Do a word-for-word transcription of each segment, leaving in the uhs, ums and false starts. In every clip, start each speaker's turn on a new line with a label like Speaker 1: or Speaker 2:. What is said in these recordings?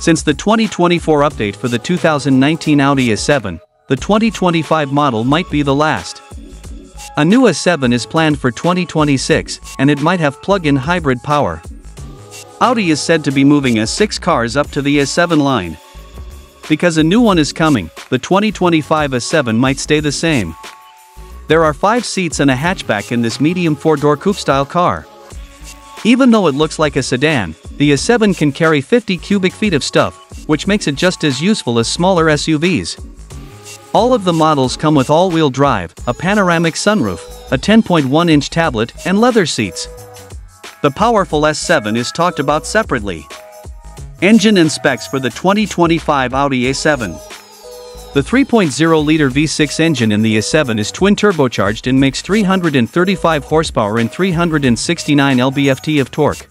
Speaker 1: Since the twenty twenty-four update for the two thousand nineteen Audi A seven, the twenty twenty-five model might be the last. A new A seven is planned for twenty twenty-six, and it might have plug-in hybrid power. Audi is said to be moving A six cars up to the A seven line. Because a new one is coming, the twenty twenty-five A seven might stay the same. There are five seats and a hatchback in this medium four-door coupe-style car. Even though it looks like a sedan, the A seven can carry fifty cubic feet of stuff, which makes it just as useful as smaller S U Vs. All of the models come with all-wheel drive, a panoramic sunroof, a ten point one inch tablet, and leather seats. The powerful S seven is talked about separately. Engine and specs for the twenty twenty-five Audi A seven. The three point oh liter V six engine in the A seven is twin-turbocharged and makes three hundred thirty-five horsepower and three hundred sixty-nine pound-feet of torque.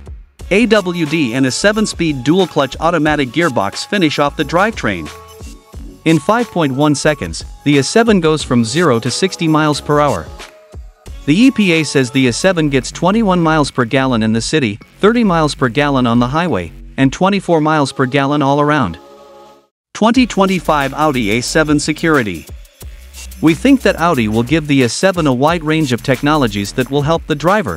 Speaker 1: A W D and a seven-speed dual-clutch automatic gearbox finish off the drivetrain. In five point one seconds, the A seven goes from zero to sixty miles per hour. The E P A says the A seven gets twenty-one miles per gallon in the city, thirty miles per gallon on the highway, and twenty-four miles per gallon all around. twenty twenty-five Audi A seven Security. We think that Audi will give the A seven a wide range of technologies that will help the driver.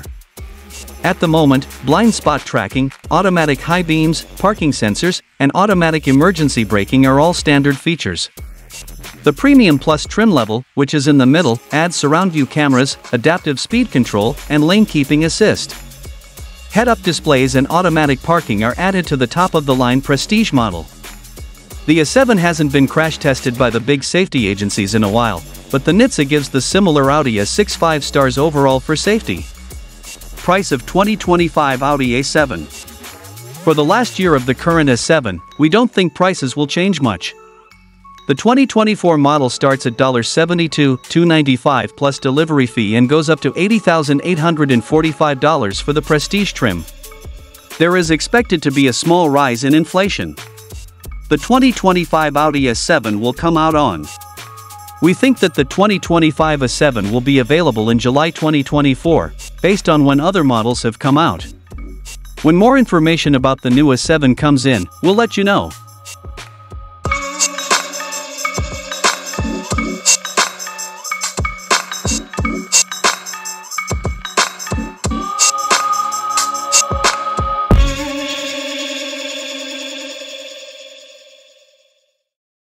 Speaker 1: At the moment, blind spot tracking, automatic high beams, parking sensors, and automatic emergency braking are all standard features. The Premium Plus trim level, which is in the middle, adds surround view cameras, adaptive speed control, and lane keeping assist. Head-up displays and automatic parking are added to the top-of-the-line Prestige model. The A seven hasn't been crash tested by the big safety agencies in a while, but the N H T S A gives the similar Audi A six five stars overall for safety. Price of twenty twenty-five Audi A seven. For the last year of the current A seven, we don't think prices will change much. The twenty twenty-four model starts at seventy-two thousand two hundred ninety-five dollars plus delivery fee and goes up to eighty thousand eight hundred forty-five dollars for the Prestige trim. There is expected to be a small rise in inflation. The twenty twenty-five Audi A seven will come out on. We think that the twenty twenty-five A seven will be available in July twenty twenty-four, based on when other models have come out. When more information about the new A seven comes in, we'll let you know.